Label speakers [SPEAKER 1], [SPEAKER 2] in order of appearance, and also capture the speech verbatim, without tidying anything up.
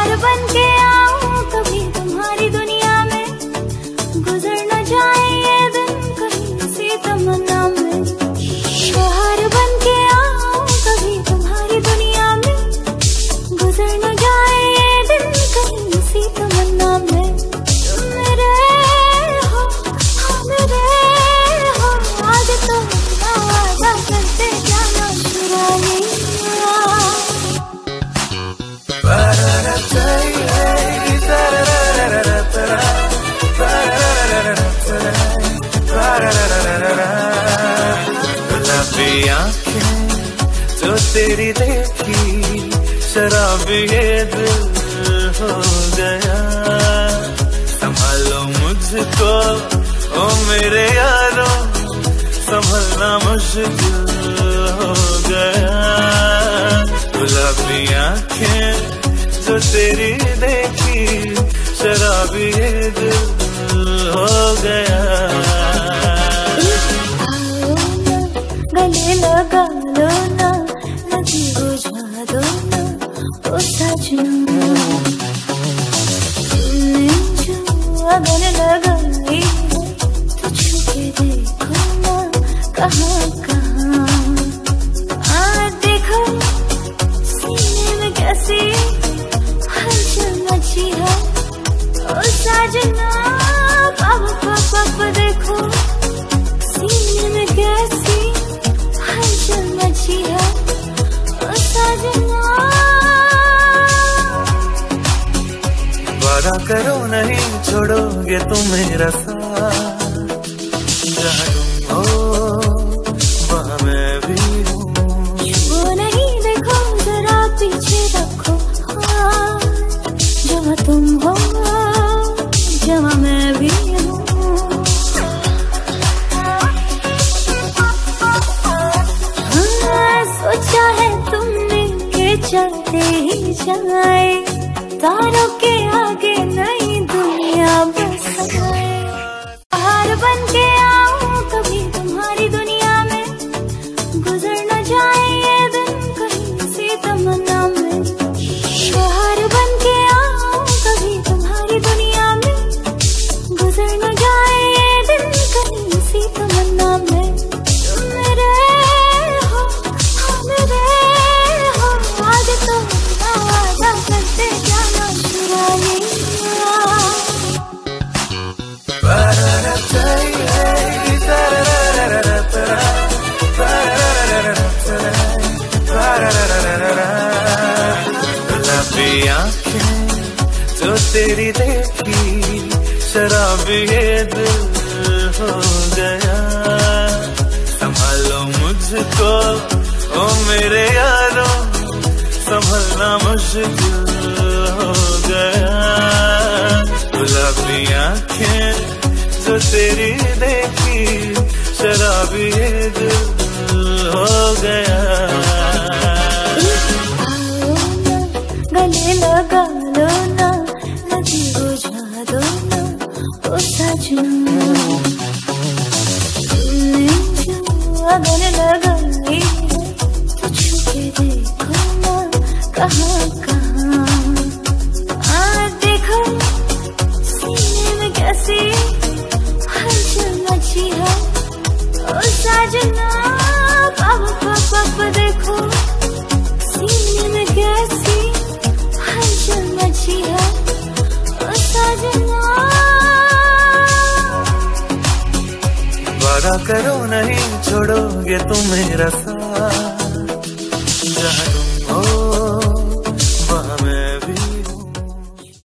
[SPEAKER 1] बाहर बन के आऊं कभी तुम्हारी दुनिया में, गुजर न जाए ये दिन कहीं किसी तमन्ना में। बाहर बन के आऊं कभी तुम्हारी दुनिया में, गुजर न जाए ये दिन कहीं किसी तमन्ना में। तुम मेरे हो, हाँ मेरे हो, आज तो वादा करते जाना चुराए।
[SPEAKER 2] गुलाबी आंखें जो तेरी देखी, शराबी ये दिल हो गया। संभालो मुझको ओ मेरे यारों, संभलना मुश्किल हो गया। गुलाबी आंखें जो तेरी देखी, शराबी ये दिल हो गया।
[SPEAKER 1] गले लगा लो ना, लगी बुझा दो ना, ओ सजना। तुमने जो अगन लगाई है, तो छुपे देखो ना कहाँ कहाँ। आ देखो सीने में कैसी हलचल मची है, ओ सजना। पाप पाप देखो सीने में कैसी हलचल मची है, ओ सजना।
[SPEAKER 2] वादा करो नहीं छोड़ोगे तुम मेरा साथ, जहाँ तुम हो वहाँ मैं भी हूँ।
[SPEAKER 1] वो नहीं देखो जरा पीछे रखो हाथ, जहाँ तुम हो जहाँ मैं भी हूँ। हाँ, सोचा है तुमने के चलते ही जाए, तारों के आगे नई दुनिया बसाए। बाहर बन के आऊं कभी तुम्हारी दुनिया में, गुजर न जाए ये दिन कहीं किसी तमन्ना में। बाहर बन के आऊं कभी तुम्हारी दुनिया में, गुजर न जाए ये दिन कहीं किसी तमन्ना में। तुम मेरे हो, हाँ मेरे हो, आज तो वादा करते जाना चुराए।
[SPEAKER 2] गुलाबी आंखें जो तेरी देखी, शराबी ये दिल हो गया। संभालो मुझको ओ मेरे यारों, संभलना मुश्किल हो गया। गुलाबी आंखें जो तेरी देखी, शराबी ये दिल हो गया।
[SPEAKER 1] गले लगा लो ना, लगी बुझा दो ना, ओ सजना। तुमने जो अगन लगाई है, तो छुपे देखो ना कहाँ कहाँ। आ देखो सीने में कैसी हलचल मची है, ओ सजना। पाप पाप देखो सीने में कैसी हलचल मची है, ओ सजना।
[SPEAKER 2] वादा करो नहीं छोड़ोगे तुम मेरा साथ, जहाँ तुम